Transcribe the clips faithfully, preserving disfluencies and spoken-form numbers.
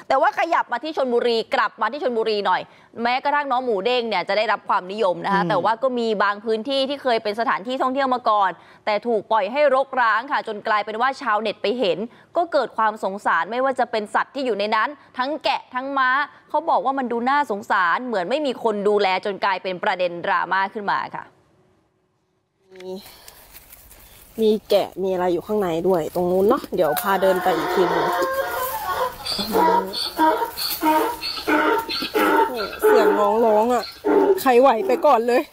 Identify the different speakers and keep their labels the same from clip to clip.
Speaker 1: แต่ว่าขยับมาที่ชลบุรีกลับมาที่ชลบุรีหน่อยแม้กระทั่งน้องหมูเด้งเนี่ยจะได้รับความนิยมนะคะแต่ว่าก็มีบางพื้นที่ที่เคยเป็นสถานที่ท่องเที่ยวมาก่อนแต่ถูกปล่อยให้รกร้างค่ะจนกลายเป็นว่าชาวเน็ตไปเห็นก็เกิดความสงสารไม่ว่าจะเป็นสัตว์ที่อยู่ในนั้นทั้งแกะทั้งม้าเขาบอกว่ามันดูน่าสงสารเหมือนไม่มีคนดูแลจนกลายเป็นประเด็นดราม่าขึ้นมาค่ะ
Speaker 2: มีมีแกะมีอะไรอยู่ข้างในด้วยตรงนู้นเนาะเดี๋ยวพาเดินไปอีกทีนึงเสียงน้องร้องอ่ะใครไหวไปก่อนเลย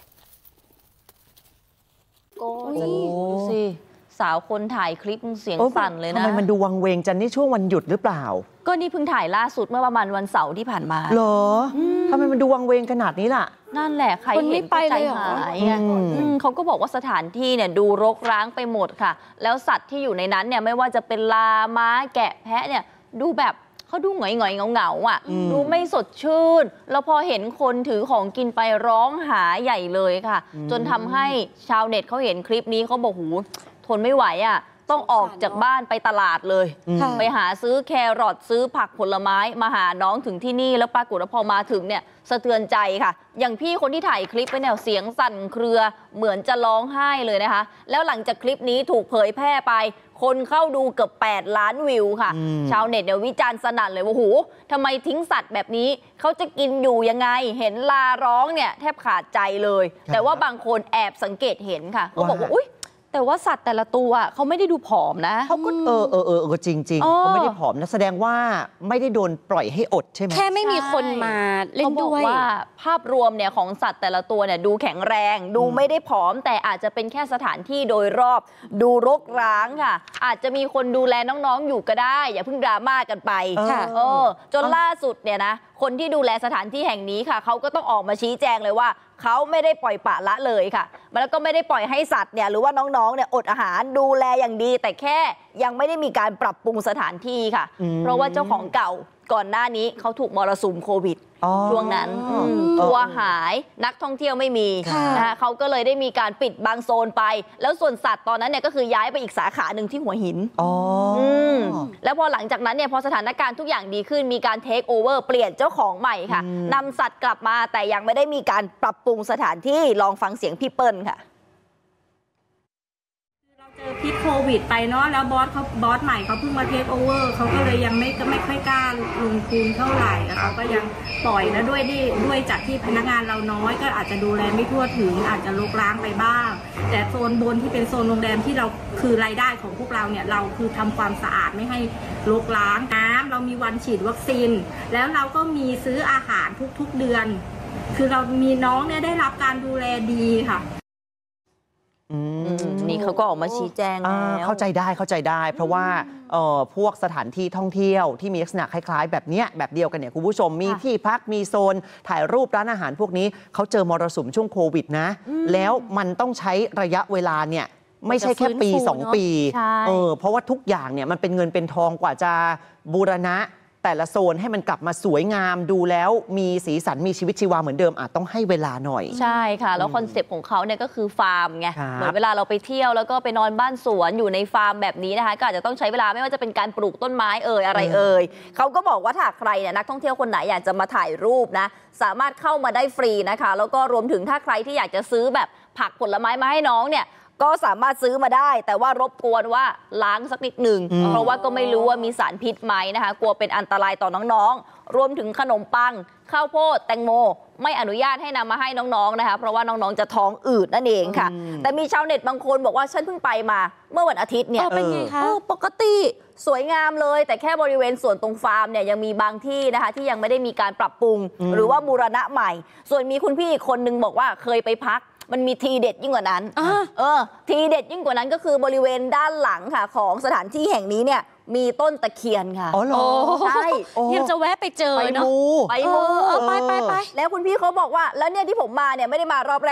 Speaker 1: ก็ดูสิสาวคนถ่ายคลิปเสียงสั่นเลยนะ
Speaker 3: ทำไมมันดูวังเวงจันนี่ช่วงวันหยุดหรือเปล่า
Speaker 1: ก็นี่เพิ่งถ่ายล่าสุดเมื่อประมาณวันเสาร์ที่ผ่านมา
Speaker 3: เหรอทำไมมันดูวังเวงขนาดนี้ล่ะ
Speaker 1: นั่นแหละใครเห็นก็ใจหายเขาก็บอกว่าสถานที่เนี่ยดูรกร้างไปหมดค่ะแล้วสัตว์ที่อยู่ในนั้นเนี่ยไม่ว่าจะเป็นลาม้าแกะแพะเนี่ยดูแบบเขาดูหงอยหงอยเงาเงาอ่ะดูไม่สดชื่นแล้วพอเห็นคนถือของกินไปร้องหาใหญ่เลยค่ะจนทำให้ชาวเน็ตเขาเห็นคลิปนี้เขาบอกหูทนไม่ไหวอ่ะต้องออกจากบ้านไปตลาดเลยไปหาซื้อแครอทซื้อผักผลไม้มาหาน้องถึงที่นี่แล้วปรากฏว่าพอมาถึงเนี่ยสะเทือนใจค่ะอย่างพี่คนที่ถ่ายคลิปไปเนี่ยเสียงสั่นเครือเหมือนจะร้องไห้เลยนะคะแล้วหลังจากคลิปนี้ถูกเผยแพร่ไปคนเข้าดูเกือบแปดล้านวิวค่ะชาวเน็ตเนี่ยวิจารณ์สนั่นเลยว่าโหทำไมทิ้งสัตว์แบบนี้เขาจะกินอยู่ยังไงเห็นลาร้องเนี่ยแทบขาดใจเลยแต่ว่าบางคนแอบสังเกตเห็นค่ะเขาบอกว่าอุ๊ยแต่ว่าสัตว์แต่ละตัวเขาไม่ได้ดูผอมนะ
Speaker 3: เขาก็เออเออเออจริงจริงเขาไม่ได้ผอมนะแสดงว่าไม่ได้โดนปล่อยให้อดใช่ไหม
Speaker 1: แค่ไม่มีคนมาเล่นด้วยว่าภาพรวมเนี่ยของสัตว์แต่ละตัวเนี่ยดูแข็งแรงดูไม่ได้ผอมแต่อาจจะเป็นแค่สถานที่โดยรอบดูรกร้างค่ะอาจจะมีคนดูแลน้องๆอยู่ก็ได้อย่าเพิ่งดราม่ากันไปเออจนล่าสุดเนี่ยนะคนที่ดูแลสถานที่แห่งนี้ค่ะเขาก็ต้องออกมาชี้แจงเลยว่าเขาไม่ได้ปล่อยปละละเลยค่ะแล้วก็ไม่ได้ปล่อยให้สัตว์เนี่ยหรือว่าน้องๆเนี่ยอดอาหารดูแลอย่างดีแต่แค่ยังไม่ได้มีการปรับปรุงสถานที่ค่ะเพราะว่าเจ้าของเก่าก่อนหน้านี้เขาถูกมรสุมโควิดช่วงนั้นตัวหายนักท่องเที่ยวไม่มีนะคะเขาก็เลยได้มีการปิดบางโซนไปแล้วส่วนสัตว์ตอนนั้นเนี่ยก็คือย้ายไปอีกสาขาหนึ่งที่หัวหินแล้วพอหลังจากนั้นเนี่ยพอสถานการณ์ทุกอย่างดีขึ้นมีการเทคโอเวอร์เปลี่ยนเจ้าของใหม่ค่ะนำสัตว์กลับมาแต่ยังไม่ได้มีการปรับปรุงสถานที่ลองฟังเสียงพี่เปิ้ลค่ะ
Speaker 4: เจอพิษโควิดไปเนาะแล้วบอสเขาบอสใหม่เขาเพิ่งมาเทคโอเวอร์เขาก็เลยยังไม่ไม่ค่อยกล้าลงทุนเท่าไหร่แล้วเขาก็ยังปล่อยแล้วด้วยที่ด้วยจากที่พนักงานเราน้อยก็อาจจะดูแลไม่ทั่วถึงอาจจะรกร้างไปบ้างแต่โซนบนที่เป็นโซนโรงแรมที่เราคือรายได้ของพวกเราเนี่ยเราคือทำความสะอาดไม่ให้รกร้างน้ำเรามีวันฉีดวัคซีนแล้วเราก็มีซื้ออาหารทุกๆเดือนคือเรามีน้องเนี่ยได้รับการดูแลดีค่ะ
Speaker 1: นี่เขาก็ออกมาชี้แจงแล้ว
Speaker 3: เข้าใจได้เข้าใจได้เพราะว่าพวกสถานที่ท่องเที่ยวที่มีลักษณะคล้ายๆแบบเนี้ยแบบเดียวกันเนี่ยคุณผู้ชมมีที่พักมีโซนถ่ายรูปร้านอาหารพวกนี้เขาเจอมรสุมช่วงโควิดนะแล้วมันต้องใช้ระยะเวลาเนี่ยไม่ใช่แค่ปีสองปีเออเพราะว่าทุกอย่างเนี่ยมันเป็นเงินเป็นทองกว่าจะบูรณะแต่ละโซนให้มันกลับมาสวยงามดูแล้วมีสีสันมีชีวิตชีวาเหมือนเดิมอาจต้องให้เวลาหน่อย
Speaker 1: ใช่ค่ะแล้วคอนเซปต์ของเขาเนี่ยก็คือฟาร์มไงเหมือนเวลาเราไปเที่ยวแล้วก็ไปนอนบ้านสวนอยู่ในฟาร์มแบบนี้นะคะก็อาจจะต้องใช้เวลาไม่ว่าจะเป็นการปลูกต้นไม้เอ่ยอะไรเอ่ยเขาก็บอกว่าถ้าใครเนี่ยนักท่องเที่ยวคนไหนอยากจะมาถ่ายรูปนะสามารถเข้ามาได้ฟรีนะคะแล้วก็รวมถึงถ้าใครที่อยากจะซื้อแบบผักผลไม้มาให้น้องเนี่ยก็สามารถซื้อมาได้แต่ว่ารบกวนว่าล้างสักนิดหนึ่งเพราะว่าก็ไม่รู้ว่ามีสารพิษไหมนะคะกลัวเป็นอันตรายต่อน้องๆรวมถึงขนมปังข้าวโพดแตงโมไม่อนุญาตให้นำมาให้น้องๆนะคะเพราะว่าน้องๆจะท้องอืดนั่นเองค่ะแต่มีชาวเน็ตบางคนบอกว่าฉันเพิ่งไปมาเมื่อวันอาทิตย์เนี่ยเป็นไงคะปกติสวยงามเลยแต่แค่บริเวณส่วนตรงฟาร์มเนี่ยยังมีบางที่นะคะที่ยังไม่ได้มีการปรับปรุงหรือว่าบูรณะใหม่ส่วนมีคุณพี่อีกคนนึงบอกว่าเคยไปพักมันมีทีเด็ดยิ่งกว่านั้นเออทีเด็ดยิ่งกว่านั้นก็คือบริเวณด้านหลังค่ะของสถานที่แห่งนี้เนี่ยมีต้นตะเคียนค่ะ
Speaker 3: อ๋อเหรอ
Speaker 1: ใช่
Speaker 5: ยังจะแวะไปเจอเนาะ
Speaker 1: ไปมู
Speaker 5: ไปไปไป
Speaker 1: แล้วคุณพี่เขาบอกว่าแล้วเนี่ยที่ผมมาเนี่ยไม่ได้มารอบแรกนะ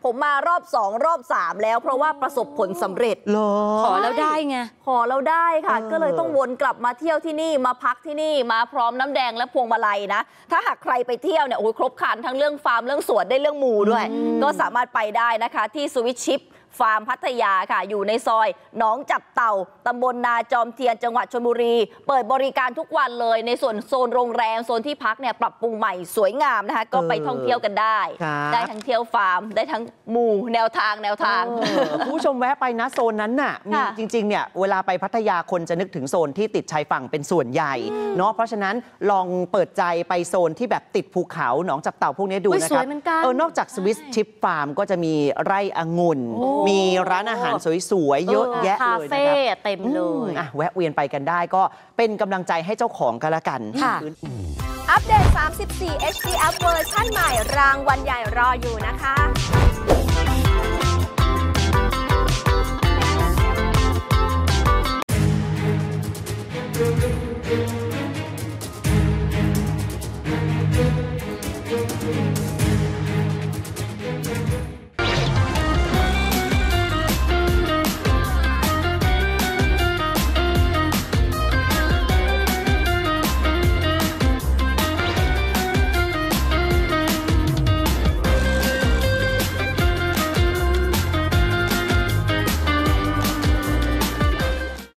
Speaker 1: ผมมารอบสองรอบสามแล้วเพราะว่าประสบผลสำเร็จ
Speaker 3: เหรอ
Speaker 1: ขอแล้วได้ไงขอแล้วได้ค่ะ
Speaker 3: เออ
Speaker 1: ก็เลยต้องวนกลับมาเที่ยวที่นี่มาพักที่นี่มาพร้อมน้ำแดงและพวงมาลัยนะถ้าหากใครไปเที่ยวเนี่ยโอ้ยครบครันทั้งเรื่องฟาร์มเรื่องสวนได้เรื่องหมูด้วย ก็สามารถไปได้นะคะที่สวิตชิปฟาร์มพัทยาค่ะอยู่ในซอยหนองจับเต่าตำบลนาจอมเทียนจังหวัดชลบุรี เปิดบริการทุกวันเลยในส่วนโซนโรงแรมโซนที่พักเนี่ยปรับปรุงใหม่สวยงามนะคะก็ไปท่องเที่ยวกันได้
Speaker 3: ครับ
Speaker 1: ได้ทั้งเที่ยวฟาร์มได้ทั้งหมู่แนวทางแนวทาง
Speaker 3: เออคุณผู้ชมแวะไปนะโซนนั้นน่ะมี
Speaker 1: ค่ะ
Speaker 3: จริงๆเนี่ยเวลาไปพัทยาคนจะนึกถึงโซนที่ติดชายฝั่งเป็นส่วนใหญ่เนาะเพราะฉะนั้นลองเปิดใจไปโซนที่แบบติดภูเขาหนองจับเต่าพวกนี้ดู
Speaker 1: อุ๊ย
Speaker 3: นะ
Speaker 1: ส
Speaker 3: ค
Speaker 1: วย
Speaker 3: รับ
Speaker 1: เหมือนกัน
Speaker 3: เออนอกจากสวิสชิปฟาร์มก็จะมีไร่องุ่น
Speaker 1: โอ้
Speaker 3: มีร้านอาหารสวยๆเยอะแยะ
Speaker 1: คา
Speaker 3: เลยนะ
Speaker 1: เฟ่
Speaker 3: ครับ
Speaker 1: เต็มเล
Speaker 3: อืม
Speaker 1: ย
Speaker 3: อ่ะแวะเวียนไปกันได้ก็เป็นกำลังใจให้เจ้าของกันละกัน
Speaker 1: ค่ะ
Speaker 5: อัปเดต สามสิบสี่ เอช ดี App เวอร์ชันใหม่รางวัลใหญ่รออยู่นะคะ